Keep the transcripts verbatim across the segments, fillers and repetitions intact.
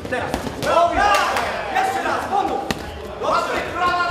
Teraz. Dobrze. Jeszcze raz, ponów. Dobrze.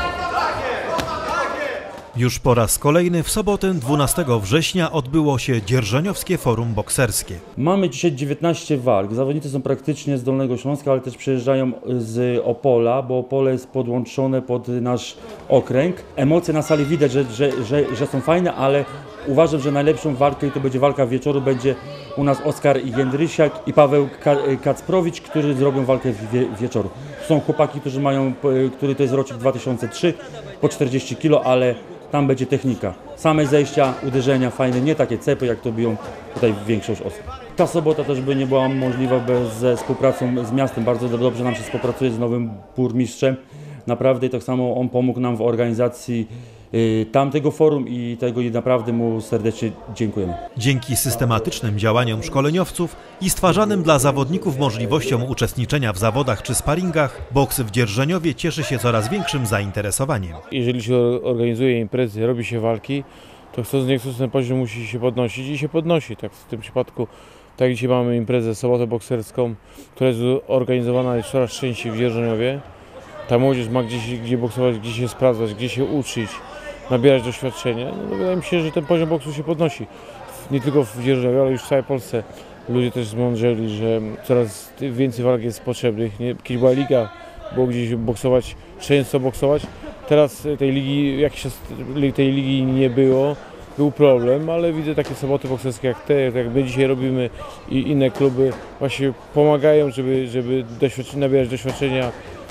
Już po raz kolejny w sobotę dwunastego września odbyło się Dzierżoniowskie Forum Bokserskie. Mamy dzisiaj dziewiętnaście walk. Zawodnicy są praktycznie z Dolnego Śląska, ale też przyjeżdżają z Opola, bo Opole jest podłączone pod nasz okręg. Emocje na sali widać, że, że, że, że są fajne, ale uważam, że najlepszą walką, i to będzie walka wieczoru, będzie u nas Oskar Jędrysiak i Paweł Kacprowicz, którzy zrobią walkę wie, wieczoru. Są chłopaki, którzy mają, który to jest rocznik dwa tysiące trzeci, po czterdzieści kilo, ale tam będzie technika. Same zejścia, uderzenia fajne, nie takie cepy, jak to biją tutaj większość osób. Ta sobota też by nie była możliwa bez współpracy z miastem. Bardzo dobrze nam się współpracuje z nowym burmistrzem. Naprawdę tak samo on pomógł nam w organizacji y, tamtego forum i tego i naprawdę mu serdecznie dziękujemy. Dzięki systematycznym działaniom szkoleniowców i stwarzanym dla zawodników możliwościom uczestniczenia w zawodach czy sparingach, boks w Dzierżoniowie cieszy się coraz większym zainteresowaniem. Jeżeli się organizuje imprezy, robi się walki, to chcąc nie chcąc ten poziom musi się podnosić i się podnosi. Tak w tym przypadku, tak dzisiaj mamy imprezę sobotę bokserską, która jest organizowana już coraz częściej w Dzierżoniowie. Ta młodzież ma gdzieś gdzie boksować, gdzie się sprawdzać, gdzie się uczyć, nabierać doświadczenia. No, wydaje mi się, że ten poziom boksu się podnosi. Nie tylko w Dzierżoniowie, ale już w całej Polsce. Ludzie też zmądrzeli, że coraz więcej walk jest potrzebnych. Nie, kiedyś była liga, było gdzieś boksować, często boksować. Teraz tej ligi, jakiś czas tej ligi nie było, był problem, ale widzę takie soboty bokserskie jak te, jak my dzisiaj robimy i inne kluby właśnie pomagają, żeby, żeby doświadczenia, nabierać doświadczenia.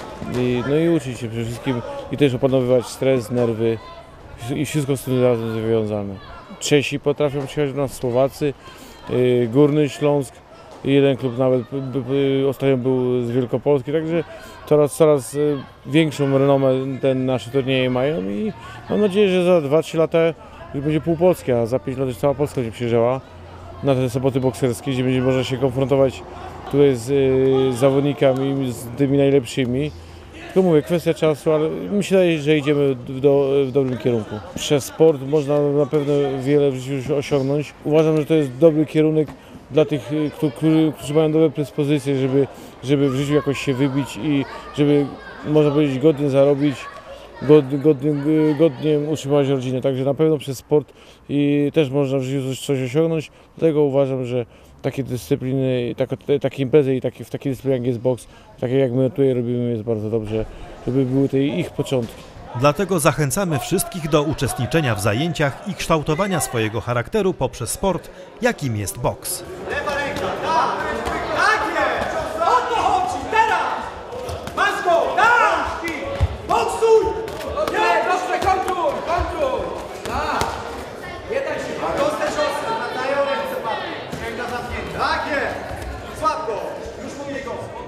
I, no i uczyć się przede wszystkim i też opanowywać stres, nerwy i wszystko z tym razem związane. Czesi potrafią przyjechać do nas, Słowacy, yy, Górny Śląsk, jeden klub nawet b, b, ostatnio był z Wielkopolski, także coraz, coraz większą renomę te nasze turnieje mają i mam nadzieję, że za dwa trzy lata już będzie pół Polski, a za pięć lat już cała Polska będzie przyjeżdżała na te soboty bokserskie, gdzie będzie można się konfrontować tutaj z y, zawodnikami, z tymi najlepszymi. Tylko mówię, kwestia czasu, ale myślę, że idziemy w, do, w dobrym kierunku. Przez sport można na pewno wiele w życiu osiągnąć. Uważam, że to jest dobry kierunek dla tych, którzy, którzy mają dobre predyspozycje, żeby, żeby w życiu jakoś się wybić i żeby, można powiedzieć, godnie zarobić, godnie, godnie, godnie utrzymać rodzinę. Także na pewno przez sport i też można w życiu coś, coś osiągnąć. Dlatego uważam, że takie dyscypliny, takie, takie imprezy i takie, w takiej dyscyplinie jak jest boks, takie jak my tutaj robimy, jest bardzo dobrze, żeby były te ich początki. Dlatego zachęcamy wszystkich do uczestniczenia w zajęciach i kształtowania swojego charakteru poprzez sport, jakim jest boks. Lewa ręka, tak! Tak jest! O to chodzi! Teraz! Masz go! Tak! Boksuj! Nie, dobrze, kontruj! Kontruj! Tak! Nie daj się! A to też ostro! Nadają ręce, papi. Ręka zamknięta. Tak jest! Słab go! Już mówię go!